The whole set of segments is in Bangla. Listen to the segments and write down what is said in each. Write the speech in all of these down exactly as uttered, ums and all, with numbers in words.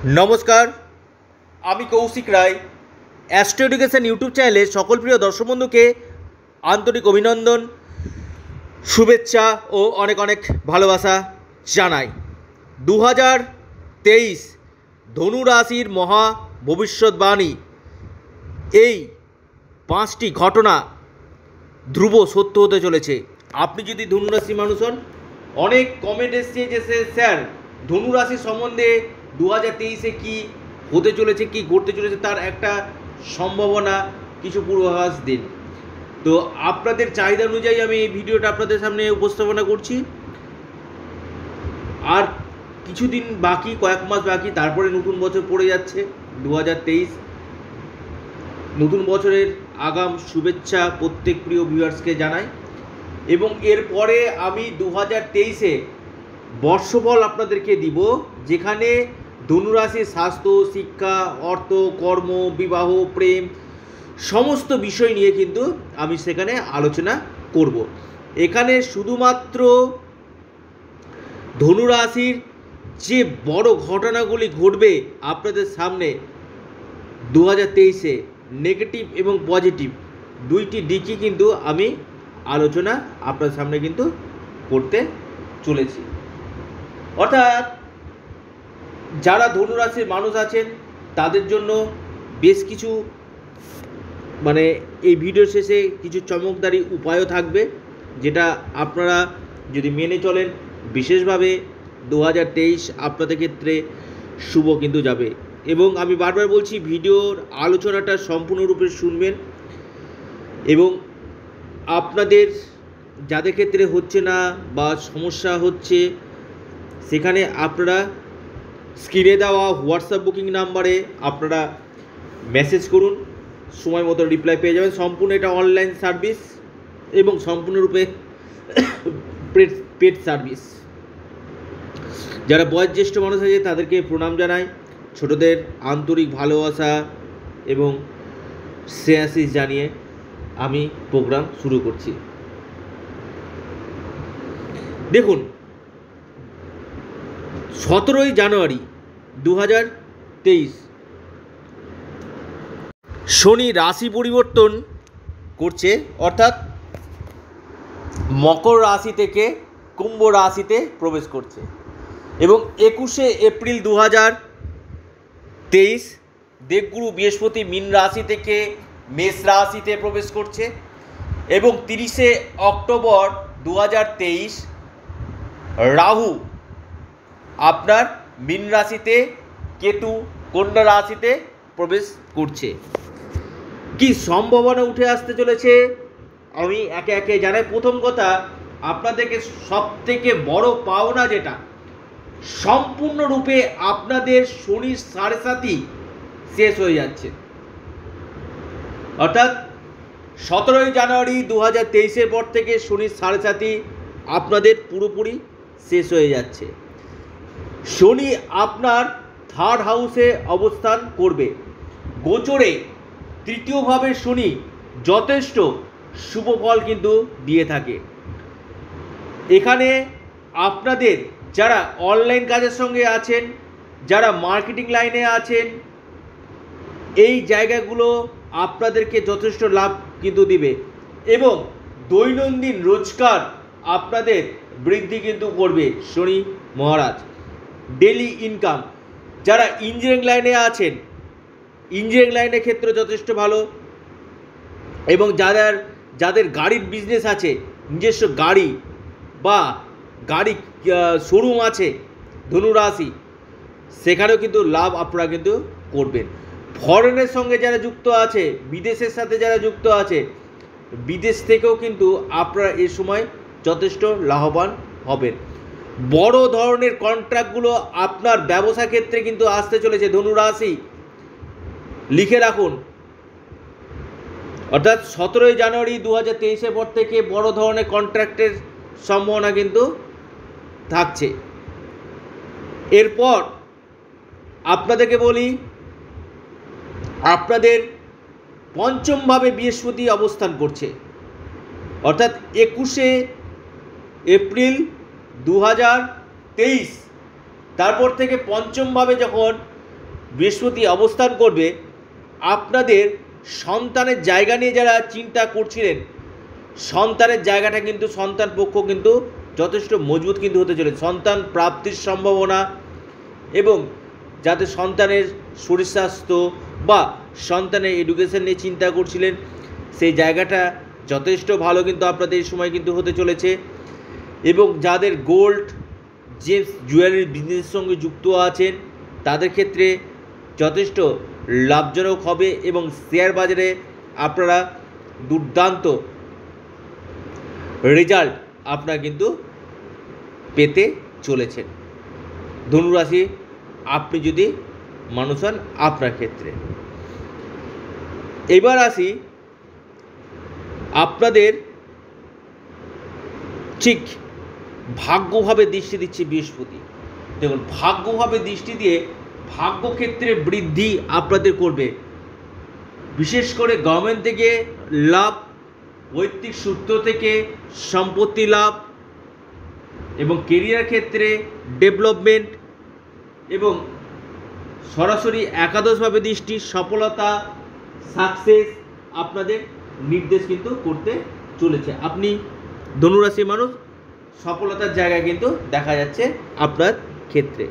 নমস্কার, আমি Koushik Roy. Astro education YouTube চ্যানেলে সকল প্রিয় দর্শক বন্ধুকে আন্তরিক অভিনন্দন, শুভেচ্ছা ও অনেক অনেক ভালোবাসা জানাই। দু হাজার তেইশ ধনু রাশির মহা ভবিষ্যৎবাণী, এই পাঁচটি ঘটনা ধ্রুব সত্য হতে চলেছে। আপনি যদি ধনু রাশির মানুষ হন, অনেক কমেন্ট এসছে যে স্যার ধনু রাশি সম্বন্ধে দু হাজার তেইশে কী হতে চলেছে, কী ঘটতে চলেছে, তার একটা সম্ভাবনা, কিছু পূর্বাভাস দিন। তো আপনাদের চাহিদা অনুযায়ী আমি এই ভিডিওটা আপনাদের সামনে উপস্থাপনা করছি। আর কিছুদিন বাকি, কয়েক মাস বাকি, তারপরে নতুন বছর পড়ে যাচ্ছে দু হাজার তেইশ। নতুন বছরের আগাম শুভেচ্ছা প্রত্যেক প্রিয় ভিউয়ার্সকে জানাই। এবং এরপরে আমি দু হাজার তেইশে বর্ষফল আপনাদেরকে দিব, যেখানে ধনুরাশির স্বাস্থ্য, শিক্ষা, অর্থ, কর্ম, বিবাহ, প্রেম সমস্ত বিষয় নিয়ে কিন্তু আমি সেখানে আলোচনা করব। এখানে শুধুমাত্র ধনুরাশির যে বড় ঘটনাগুলি ঘটবে আপনাদের সামনে দু হাজার তেইশে, নেগেটিভ এবং পজিটিভ দুইটি দিকই কিন্তু আমি আলোচনা আপনার সামনে কিন্তু করতে চলেছি। অর্থাৎ যারা ধনুরাশির মানুষ আছেন তাদের জন্য বেশ কিছু মানে এই ভিডিও শেষে কিছু চমকদারি উপায়ও থাকবে, যেটা আপনারা যদি মেনে চলেন বিশেষভাবে দু হাজার তেইশ আপনাদের ক্ষেত্রে শুভ কিন্তু যাবে। এবং আমি বারবার বলছি, ভিডিওর আলোচনাটা সম্পূর্ণরূপে শুনবেন এবং আপনাদের যাদের ক্ষেত্রে হচ্ছে না বা সমস্যা হচ্ছে, সেখানে আপনারা স্ক্রিনে দেওয়া হোয়াটসঅ্যাপ বুকিং নাম্বারে আপনারা মেসেজ করুন, সময় মতো রিপ্লাই পেয়ে যাবেন। সম্পূর্ণ এটা অনলাইন সার্ভিস এবং সম্পূর্ণরূপে পেড পেড সার্ভিস। যারা বয়োজ্যেষ্ঠ মানুষ আছে তাদেরকে প্রণাম জানাই, ছোটদের আন্তরিক ভালোবাসা এবং শ্রেয়াশিস জানিয়ে আমি প্রোগ্রাম শুরু করছি। দেখুন, সতেরোই জানুয়ারি দু হাজার তেইশ শনি রাশি পরিবর্তন করছে, অর্থাৎ মকর রাশি থেকে কুম্ভ রাশিতে প্রবেশ করছে। এবং একুশে এপ্রিল দু হাজার তেইশ দেবগুরু বৃহস্পতি মীন রাশি থেকে মেষ রাশিতে প্রবেশ করছে। এবং তিরিশে অক্টোবর দু হাজার তেইশ রাহু আপনার মীন রাশিতে, কেতু কন্যা রাশিতে প্রবেশ করছে। কি সম্ভাবনা উঠে আসতে চলেছে আমি একে একে জানাই। প্রথম কথা, আপনাদেরকে সব থেকে বড় পাওনা যেটা, সম্পূর্ণরূপে আপনাদের শনির সাড়ে সাতি শেষ হয়ে যাচ্ছে। অর্থাৎ সতেরোই জানুয়ারি দু হাজার তেইশের পর থেকে শনির সাড়ে সাতি আপনাদের পুরোপুরি শেষ হয়ে যাচ্ছে। শনি আপনার থার্ড হাউসে অবস্থান করবে। গোচরে তৃতীয়ভাবে শনি যথেষ্ট শুভ ফল কিন্তু দিয়ে থাকে। এখানে আপনাদের যারা অনলাইন কাজের সঙ্গে আছেন, যারা মার্কেটিং লাইনে আছেন, এই জায়গাগুলো আপনাদেরকে যথেষ্ট লাভ কিন্তু দিবে এবং দৈনন্দিন রোজগার আপনাদের বৃদ্ধি কিন্তু করবে শনি মহারাজ। ডেলি ইনকাম, যারা ইঞ্জিনিয়ারিং লাইনে আছেন, ইঞ্জিনিয়ারিং লাইনের ক্ষেত্রে যথেষ্ট ভালো। এবং যাদের যাদের গাড়ির বিজনেস আছে, নিজস্ব গাড়ি বা গাড়ি শোরুম আছে ধনুরাশি, সেখানেও কিন্তু লাভ আপনারা কিন্তু করবেন। ফরেনের সঙ্গে যারা যুক্ত আছে, বিদেশের সাথে যারা যুক্ত আছে, বিদেশ থেকেও কিন্তু আপনারা এ সময় যথেষ্ট লাভবান হবেন। বড় ধরনের কন্ট্রাক্টগুলো আপনার ব্যবসা ক্ষেত্রে কিন্তু আসতে চলেছে ধনুরাশি, লিখে রাখুন। অর্থাৎ সতেরোই জানুয়ারি দু হাজার তেইশের পর থেকে বড় ধরনের কন্ট্রাক্টের সম্ভাবনা কিন্তু থাকছে। এরপর আপনাদেরকে বলি, আপনাদের পঞ্চমভাবে বৃহস্পতি অবস্থান করছে। অর্থাৎ একুশে এপ্রিল দু হাজার তেইশ তারপর থেকে পঞ্চমভাবে যখন বৃহস্পতি অবস্থান করবে, আপনাদের সন্তানের জায়গা নিয়ে যারা চিন্তা করছিলেন, সন্তানের জায়গাটা কিন্তু সন্তান পক্ষ কিন্তু যথেষ্ট মজবুত কিন্তু হতে চলেছে। সন্তান প্রাপ্তির সম্ভাবনা এবং যাতে সন্তানের শরীর স্বাস্থ্য বা সন্তানের এডুকেশন নিয়ে চিন্তা করছিলেন, সেই জায়গাটা যথেষ্ট ভালো কিন্তু আপনাদের এই সময় কিন্তু হতে চলেছে। এবং যাদের গোল্ড জেমস জুয়েলারি বিজনেসের সঙ্গে যুক্ত আছেন তাদের ক্ষেত্রে যথেষ্ট লাভজনক হবে এবং শেয়ার বাজারে আপনারা দুর্দান্ত রেজাল্ট আপনারা কিন্তু পেতে চলেছেন। ধনুরাশি আপনি যদি মানুষ হন আপনার ক্ষেত্রে। এবার আসি আপনাদের ঠিক ভাগ্যভাবে দৃষ্টি দিচ্ছে বৃহস্পতি। দেখুন, ভাগ্যভাবে দৃষ্টি দিয়ে ভাগ্যক্ষেত্রে বৃদ্ধি আপনাদের করবে, বিশেষ করে গভর্নমেন্ট থেকে লাভ, পৈতৃক সূত্র থেকে সম্পত্তি লাভ এবং কেরিয়ার ক্ষেত্রে ডেভেলপমেন্ট এবং সরাসরি একাদশভাবে দৃষ্টি সফলতা, সাকসেস আপনাদের নির্দেশ কিন্তু করতে চলেছে। আপনি ধনুরাশি মানুষ, সফলতার জায়গায় কিন্তু দেখা যাচ্ছে আপনার ক্ষেত্রে।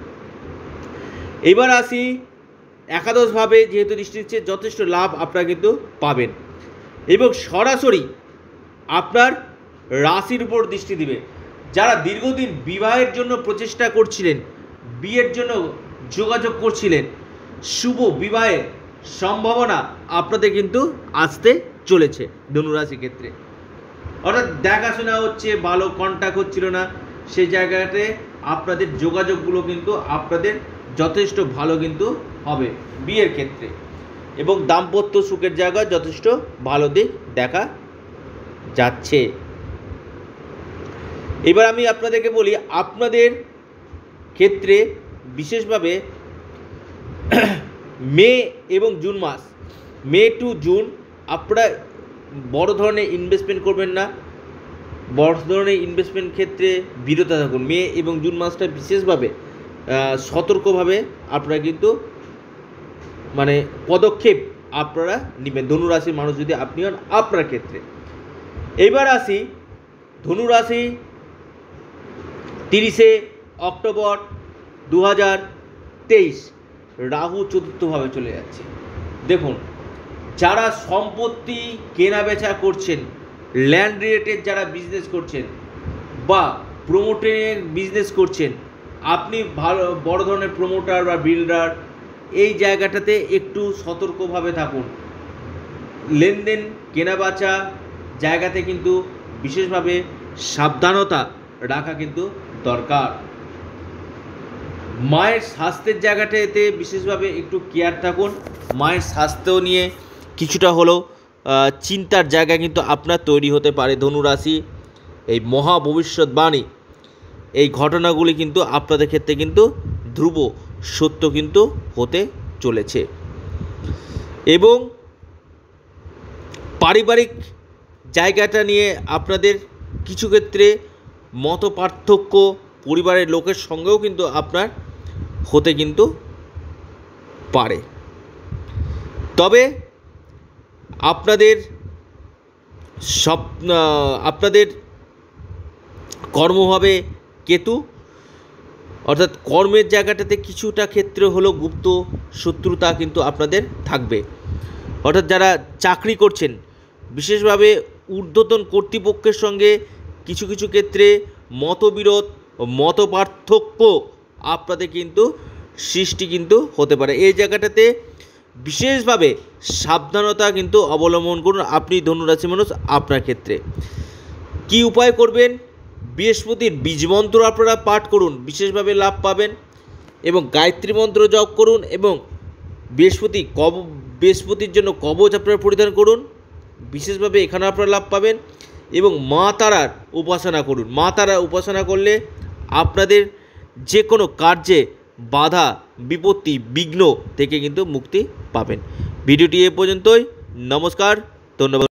এবার আসি একাদশভাবে যেহেতু দৃষ্টি দিচ্ছে, যথেষ্ট লাভ আপনারা কিন্তু পাবেন এবং সরাসরি আপনার রাশির উপর দৃষ্টি দিবে। যারা দীর্ঘদিন বিবাহের জন্য প্রচেষ্টা করছিলেন, বিয়ের জন্য যোগাযোগ করছিলেন, শুভ বিবাহের সম্ভাবনা আপনাদের কিন্তু আসতে চলেছে ধনুরাশি ক্ষেত্রে। অর্থাৎ দেখাশোনা হচ্ছে, ভালো কন্ট্যাক্ট হচ্ছিল না, সেই জায়গাতে আপনাদের যোগাযোগগুলো কিন্তু আপনাদের যথেষ্ট ভালো কিন্তু হবে বিয়ের ক্ষেত্রে এবং দাম্পত্য সুখের জায়গায় যথেষ্ট ভালো দিক দেখা যাচ্ছে। এবার আমি আপনাদেরকে বলি, আপনাদের ক্ষেত্রে বিশেষভাবে মে এবং জুন মাস, মে টু জুন আপনারা বড় ধরনের ইনভেস্টমেন্ট করবেন না, বড় ধরনের ইনভেস্টমেন্ট ক্ষেত্রে বিরত থাকুন। মে এবং জুন মাসটা বিশেষভাবে সতর্কভাবে আপনারা কিন্তু মানে পদক্ষেপ আপনারা নেবেন ধনুরাশির মানুষ যদি আপনি হন আপনার ক্ষেত্রে। এবার আসি ধনুরাশি তিরিশে অক্টোবর দু হাজার তেইশ রাহু চতুর্থভাবে চলে যাচ্ছে। দেখুন, যারা সম্পত্তি কেনা বেচা করছেন, ল্যান্ড রিলেটেড যারা বিজনেস করছেন বা প্রমোটের বিজনেস করছেন, আপনি ভালো বড় ধরনের প্রমোটার বা বিল্ডার, এই জায়গাটাতে একটু সতর্কভাবে থাকুন। লেনদেন কেনাবেচা জায়গাতে কিন্তু বিশেষভাবে সাবধানতা রাখা কিন্তু দরকার। মায়ের স্বাস্থ্যের জায়গাটাতে বিশেষভাবে একটু কেয়ার থাকুন। মায়ের স্বাস্থ্য নিয়ে কিছুটা হলেও চিন্তার জায়গা কিন্তু আপনার তৈরি হতে পারে ধনুরাশি। এই মহা ভবিষ্যৎবাণী, এই ঘটনাগুলি কিন্তু আপনাদের ক্ষেত্রে কিন্তু ধ্রুব সত্য কিন্তু হতে চলেছে এবং পারিবারিক জায়গাটা নিয়ে আপনাদের কিছু ক্ষেত্রে মত পার্থক্য পরিবারের লোকের সঙ্গেও কিন্তু আপনার হতে কিন্তু পারে। তবে আপনাদের সব আপনাদের কর্মভাবে কেতু, অর্থাৎ কর্মের জায়গাটাতে কিছুটা ক্ষেত্রে হলো গুপ্ত শত্রুতা কিন্তু আপনাদের থাকবে। অর্থাৎ যারা চাকরি করছেন, বিশেষভাবে ঊর্ধ্বতন কর্তৃপক্ষের সঙ্গে কিছু কিছু ক্ষেত্রে মতবিরোধ, মত পার্থক্য আপনাদের কিন্তু সৃষ্টি কিন্তু হতে পারে। এই জায়গাটাতে বিশেষভাবে সাবধানতা কিন্তু অবলম্বন করুন আপনি ধনুরাশি মানুষ আপনার ক্ষেত্রে। কি উপায় করবেন? বৃহস্পতির বীজ মন্ত্র আপনারা পাঠ করুন, বিশেষভাবে লাভ পাবেন এবং গায়ত্রী মন্ত্র জপ করুন এবং বৃহস্পতি কব বৃহস্পতির জন্য কবচ আপনারা পরিধান করুন, বিশেষভাবে এখানে আপনারা লাভ পাবেন এবং মা তারার উপাসনা করুন। মা তারার উপাসনা করলে আপনাদের যে কোনো কার্যে বাধা, বিপত্তি, বিঘ্ন থেকে কিন্তু মুক্তি পাবেন। ভিডিওটি এ পর্যন্তই। নমস্কার, ধন্যবাদ।